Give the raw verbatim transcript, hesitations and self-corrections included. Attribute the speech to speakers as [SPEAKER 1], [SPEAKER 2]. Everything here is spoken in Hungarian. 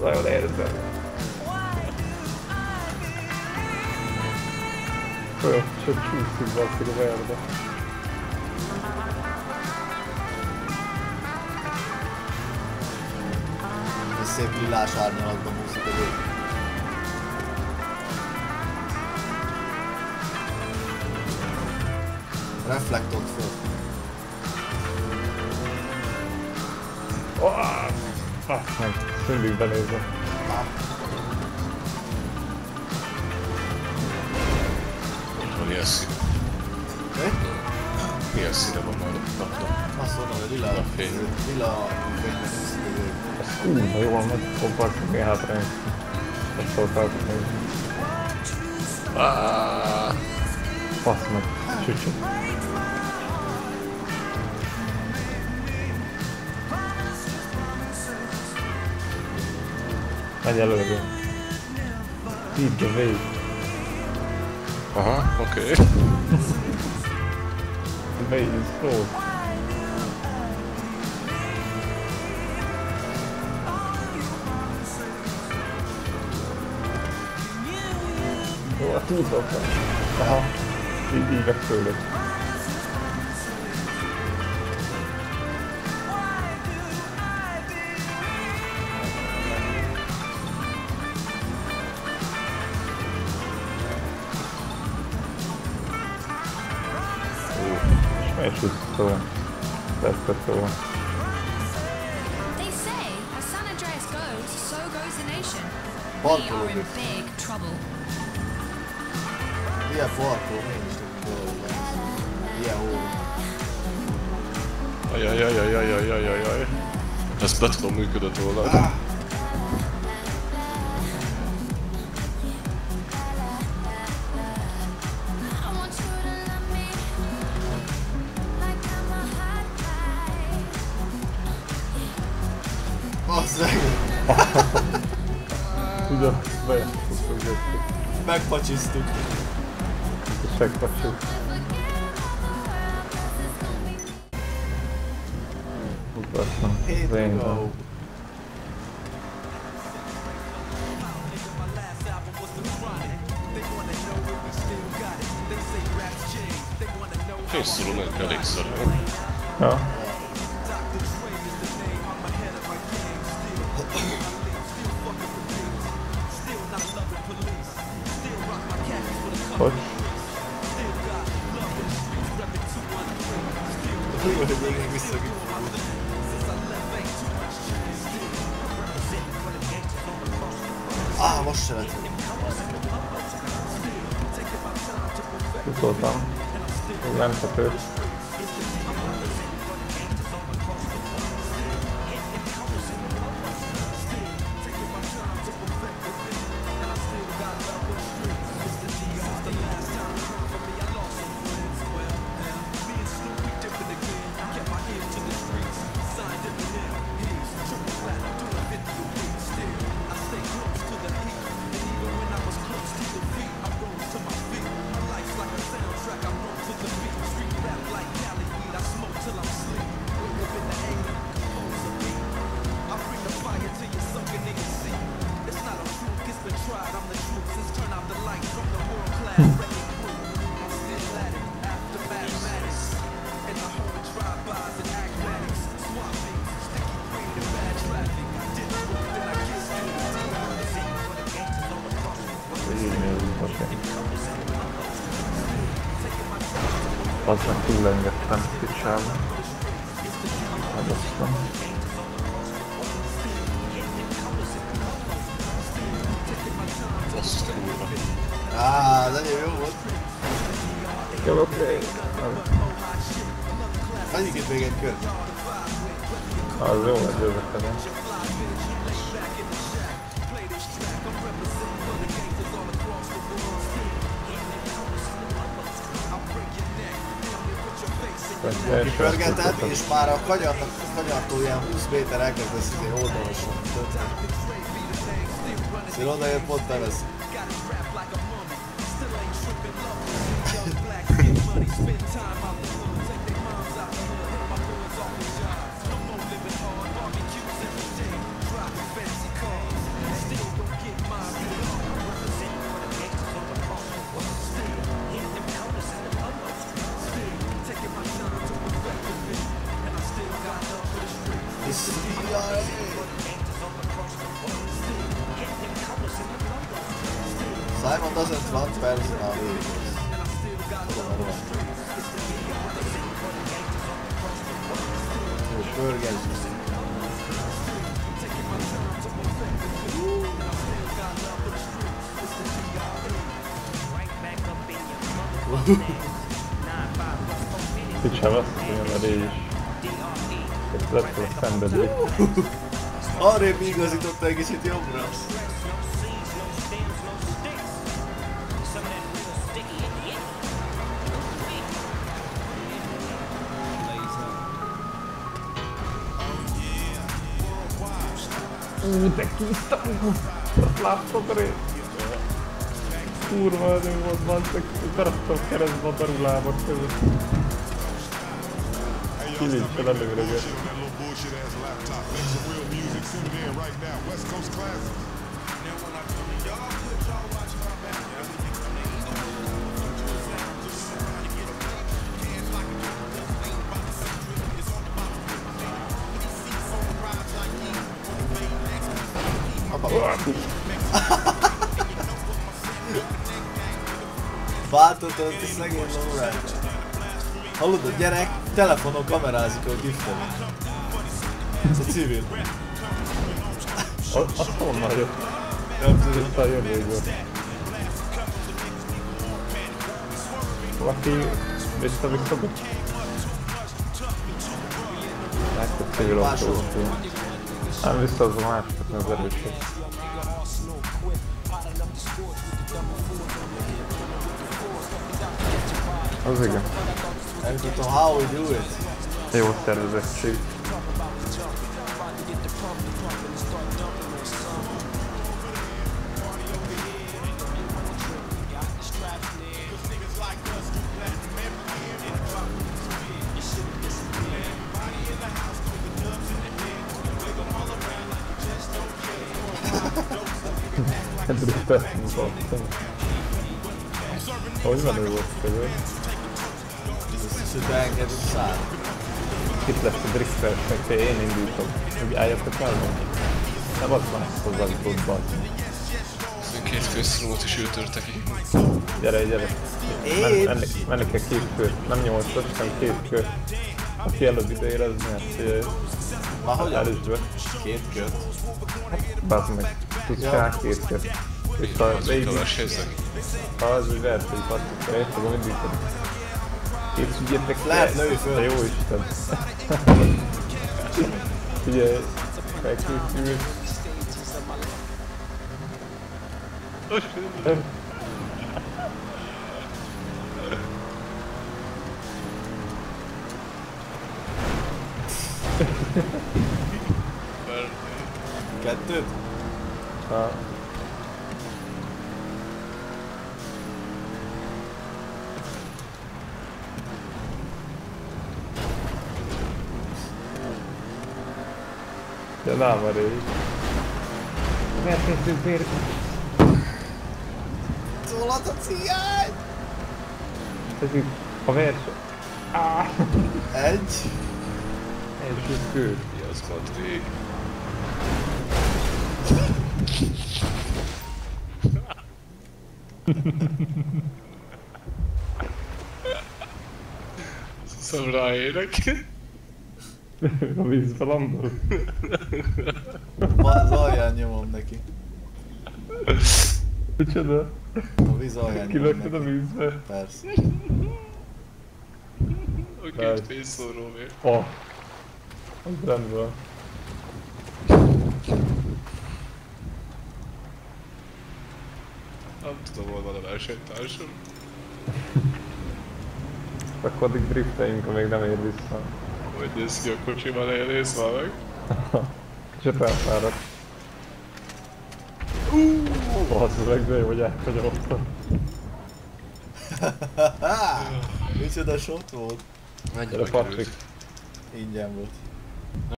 [SPEAKER 1] nagyon érzem. Olyan csak csúszik valószínűleg a verde.
[SPEAKER 2] Ez szép lilás árnyalatban húzik az ég. Reflektot föl.
[SPEAKER 1] Azt meg, mindig benézem.
[SPEAKER 3] Milyen szín?
[SPEAKER 2] Mi?
[SPEAKER 3] Milyen színe van majd a napnak?
[SPEAKER 2] Azt mondom, hogy lila a fény. Lila a fényben húzik az ég.
[SPEAKER 1] Ez kurva jól megy, kompakt, még hátra nézni. Azt szóltáltak nézni. Fasz meg, csücsük. Menj előre. Lead the way.
[SPEAKER 3] Aha, oké. Okay.
[SPEAKER 1] The way is slow. Jó, a túlzok. Aha. Így, így meg tőled. És úgy szó. Lesz szó.
[SPEAKER 4] They say, as San Andreas goes, so goes the nation. We
[SPEAKER 2] Parkoló.
[SPEAKER 4] are in big trouble.
[SPEAKER 2] Ilyen parkoló, én is tudok. Ilyen óra.
[SPEAKER 3] Ajajajajajajajajajaj. Ez be tudom működött volna.
[SPEAKER 2] Ah! Bazzeg!
[SPEAKER 1] Ugyan, bejátszottuk jöttük.
[SPEAKER 2] Megpacsisztuk.
[SPEAKER 1] És megpacsuk. Ugrasztam.
[SPEAKER 2] Hét to go.
[SPEAKER 3] Készülünk elég szarul.
[SPEAKER 1] Ja. Hogy?
[SPEAKER 2] Úgy van, hogy még visszakik. Ah, most se lett.
[SPEAKER 1] Utoltam. Nem tető. Azzal túlengedtem kicsába. Megosztam.
[SPEAKER 3] Azt kurva.
[SPEAKER 2] Áááá, az enyém jó volt.
[SPEAKER 1] Jó, oké.
[SPEAKER 2] Annyi itt még egy kör.
[SPEAKER 1] Az jó, hogy jövök.
[SPEAKER 2] Kipörgeted, és már a kanyarnak, a kanyartól ilyen húsz méter elkezdesz izé oldalasan. Szóval oda jön pont bevesz. Simon doesn't want personal vehicles. Tudom a rohadt. Jó, pörgezzük.
[SPEAKER 1] Itt sem azt mondja, mert így is. Itt lett a szenvedély.
[SPEAKER 2] Arrébb igazította egy kicsit jobbra.
[SPEAKER 1] Ú, de kisztam! Azt látszod a részt? Kurva erő volt, basszak, beraktam keresztbe a darulába között. Kilincsel előrege.
[SPEAKER 2] Váltottad a szegény lórát. Hallod, a gyerek telefonon kamerázik a giftelet. Ez a civil.
[SPEAKER 1] Azt honnan jött?
[SPEAKER 2] Nem tudom.
[SPEAKER 1] Vissza a jövőből. Valaki vissza-visszadott? Látott civil autót. Nem vissza az a másikat, mert az erőség. Az igen.
[SPEAKER 2] Nem tudom, how we do it.
[SPEAKER 1] Jó szervezettség. Drifteltünk voltam. Hogy menő volt közül?
[SPEAKER 2] És beengedünk száll.
[SPEAKER 1] Itt lesz a driftverseny, te én indítom. Úgy álljatok el meg? Nem az van ezt az autódban.
[SPEAKER 3] Két főszlót is ő törte ki.
[SPEAKER 1] Gyere, gyere.
[SPEAKER 2] Én?
[SPEAKER 1] Mennek egy két kör. Nem nyolcas, hanem két kör. Aki előbb ide érezni, hát
[SPEAKER 2] Már hogyan?
[SPEAKER 1] előzsbe.
[SPEAKER 2] Két kört.
[SPEAKER 1] Bazd meg. Tudsz rá két kör. És a végig... Ha az úgy verseny passzuk, és fogom indítani. Képsz ügyétek
[SPEAKER 2] Lehet női föl.
[SPEAKER 1] Te jó Isten. Figyelj, megkészül.
[SPEAKER 2] Kettőt?
[SPEAKER 1] Ha. Ja, nem a régy. Versenyzők miért?
[SPEAKER 2] Szólhat a ciány!
[SPEAKER 1] Tegyük a verseny. Áh!
[SPEAKER 2] Egy.
[SPEAKER 1] Első kő.
[SPEAKER 3] Mi az volt vég? Hiszem ráérek.
[SPEAKER 1] A vízbe landol.
[SPEAKER 2] Az alján nyomom neki.
[SPEAKER 1] Micsoda?
[SPEAKER 2] A víz alján nyomom
[SPEAKER 1] Kilökted a
[SPEAKER 2] neki.
[SPEAKER 1] vízbe?
[SPEAKER 2] Persze.
[SPEAKER 3] A két fészorról még.
[SPEAKER 1] Oh. Az rendben.
[SPEAKER 3] Nem tudom, hol van a versenytársam.
[SPEAKER 1] Akkor addig drifteljünk, amíg nem ér vissza.
[SPEAKER 3] Hogy néz ki a kocsiban, elnéz már meg.
[SPEAKER 1] Kicsit elfáradt. Basz meg, de jó, hogy elkagyarottam.
[SPEAKER 2] Micsoda shot volt?
[SPEAKER 3] Mennyi
[SPEAKER 1] Gyere Patrik.
[SPEAKER 2] Ingyen volt.